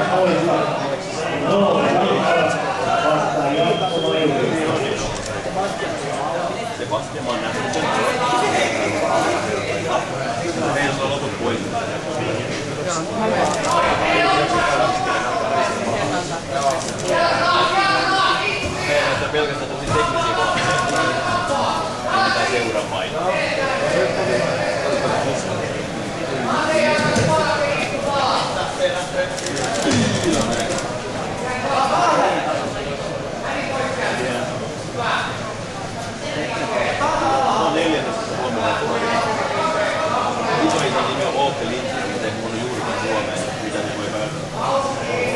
Sebastian, mä oon nähnyt sen. Meidän sulla loput pois. Meidän on pelkästään tosi teknisiä kohdalla. Ei mitään seuramaita. No 14 Suomella isoisa nimi on Åke Lindström, mutta ei kuulu juurikaan Suomeen, mitä ne voi päästä.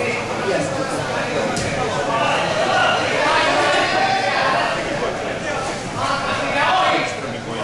Lindströmin pojan.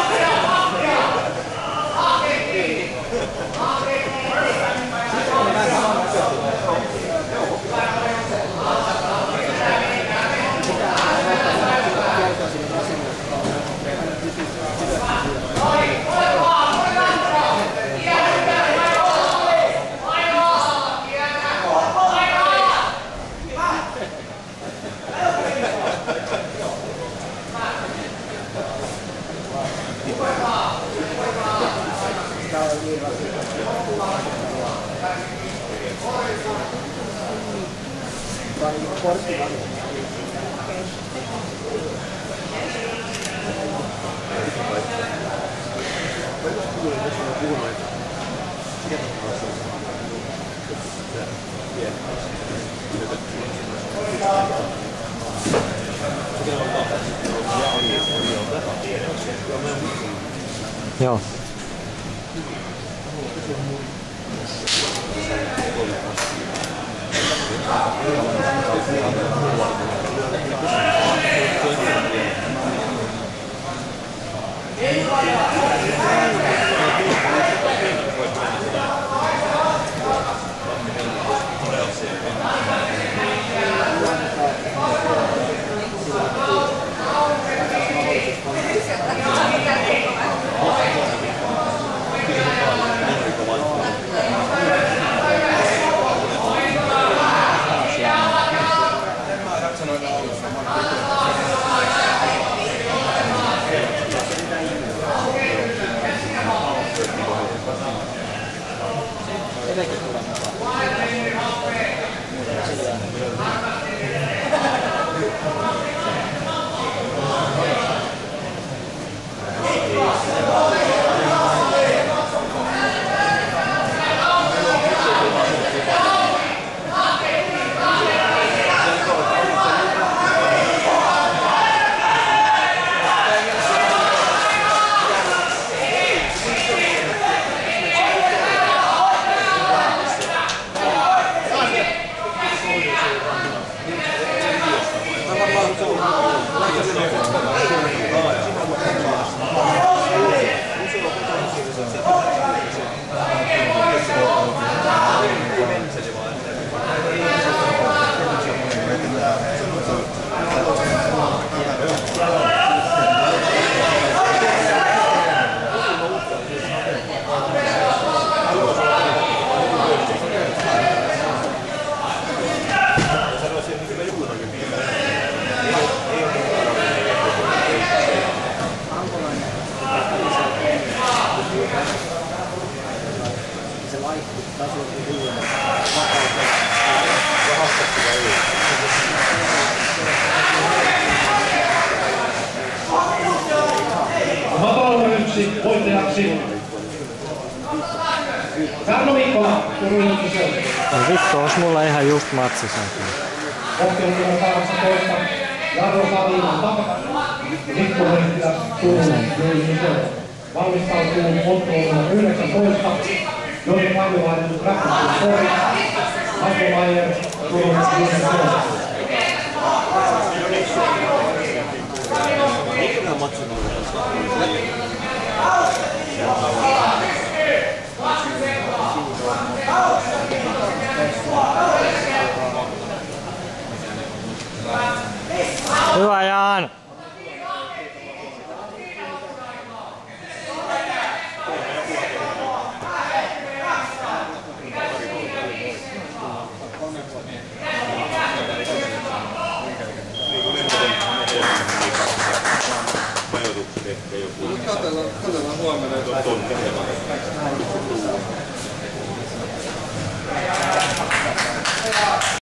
Joo. Voittajaksi Karlo Mikkola, Turun Ykköseltä. No vittu, ois mulla ihan just matsi sen. Ottelun numero 18, Jarro Savilan takana. Mikko Heikkilä, Turun Ykköseltä. Valmistautuu ottelun numero 19, Joni Kallivainen, Räppästin Pori. Michael Mayer, Turun Ykköseltä. Hyvä Jaan! ehkä joku. Katsellaan huomenna. Tunnelma.